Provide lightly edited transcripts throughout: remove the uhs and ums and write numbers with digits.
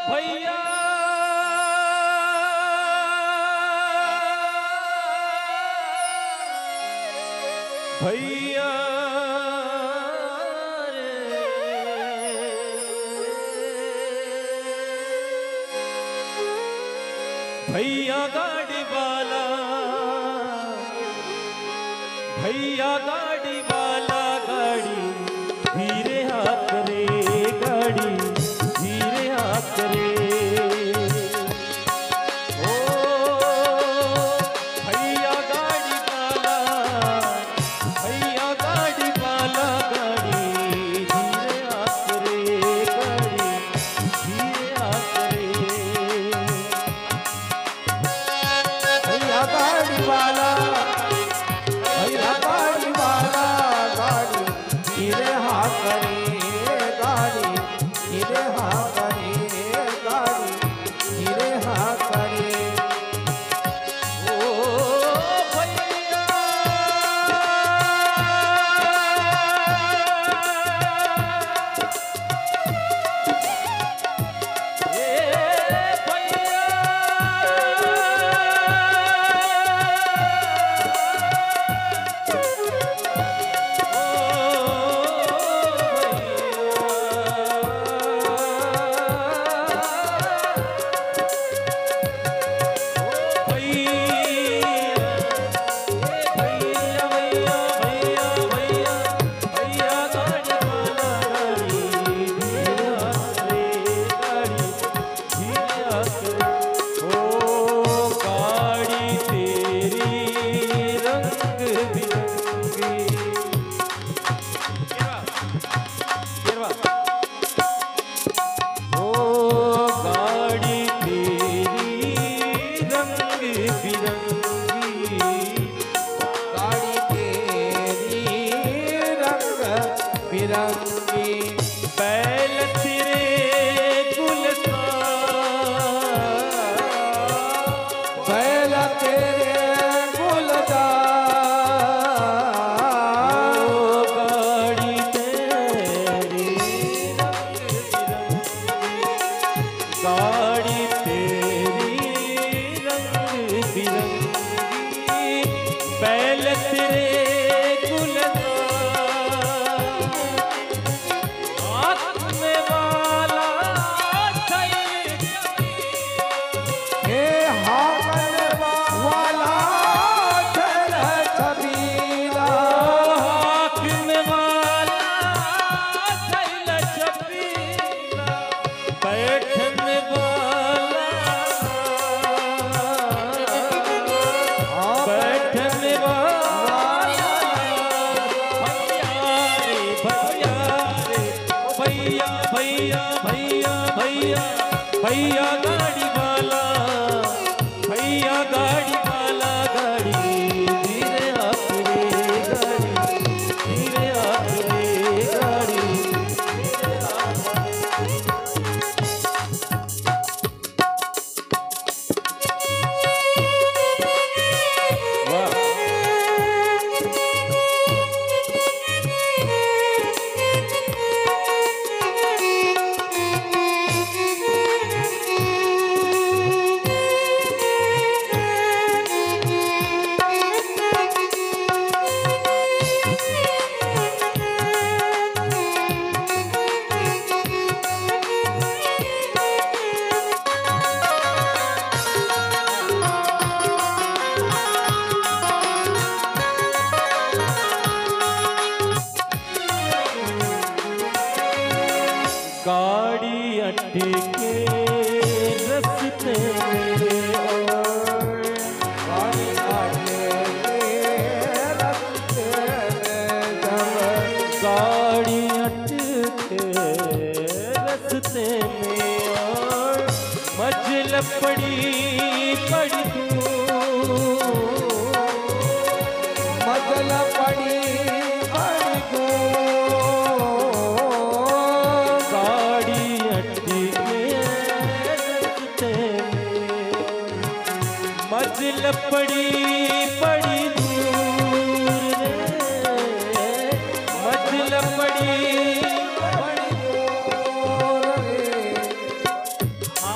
भैया भैया भैया गाड़ी वाला भैया गाड़ी वाला गाड़ी धीरे हाथ रे गाड़ी धीरे हाथ रे ओ भैया गाड़ी वाला गाड़ी धीरे हाथ रे गाड़ी धीरे हाथ रे भैया गाड़ी वाला गाड़ी धीरे हाथ करे गाड़ी धीरे हाथ करे गाड़ी धीरे हाथ करे ओ भैया ए भैया बिरंगी बैल तेरे गुलजार बैल तेरे गुलजार गाड़ी तेरी गाड़ी तेरी रंग बिरंगी बैल तेरे भैया भैया भैया भैया गाड़ी वाला गाड़ी धीरे हाथ रे गाड़ी धीरे हाथ रे गाड़ी वाह गाड़ी अटके रस्ते में और गाड़ी अटके रस्ते में गाड़ी अटके रस्ते में और मजल पड़ी दूर मजल पड़ी मंजिल पड़ी दूर रे मंजिल पड़ी बड़ी दूर रे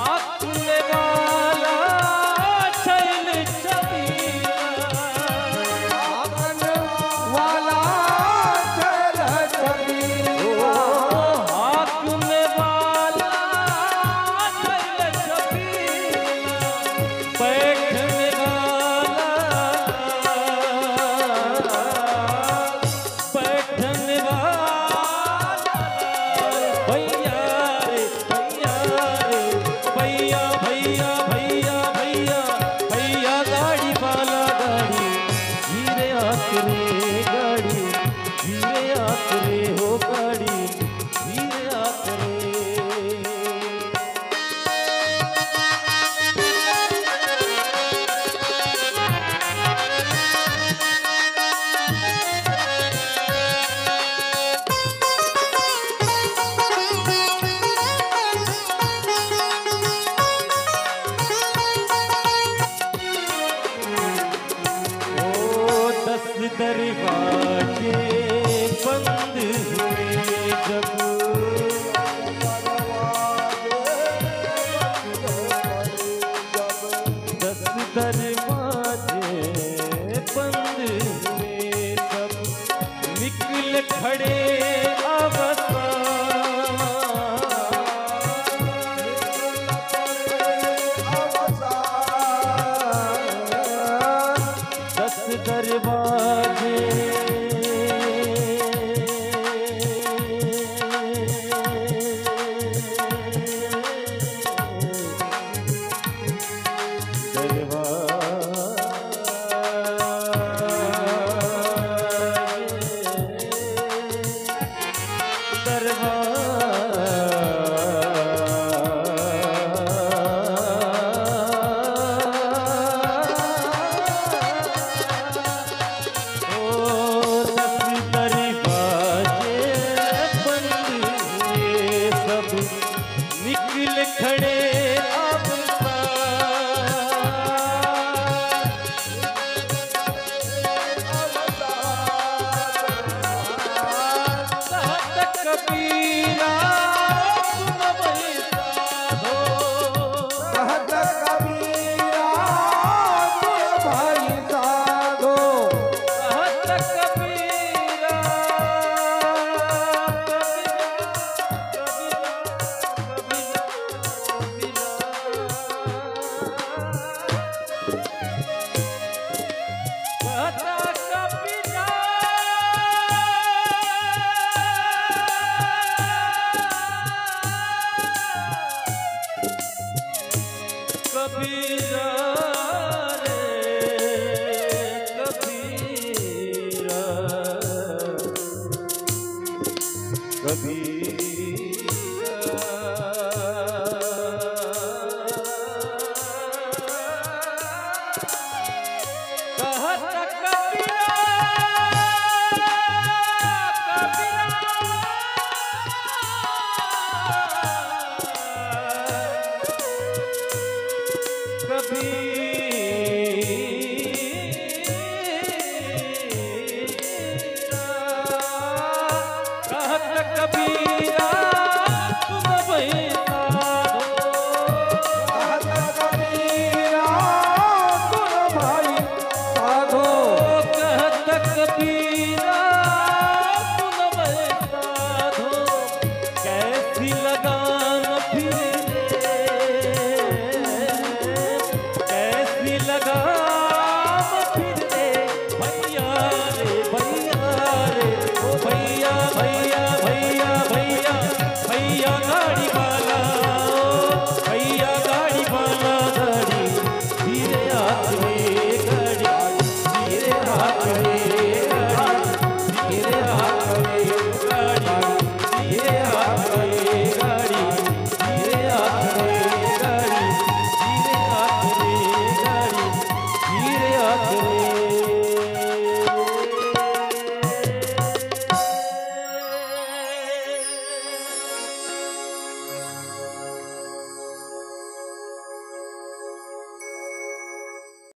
निकल खड़े अब कहत कबीरा तुम वैसा हो, कहत कबीरा तुम भाई साधो, कहत कबीरा कबीरा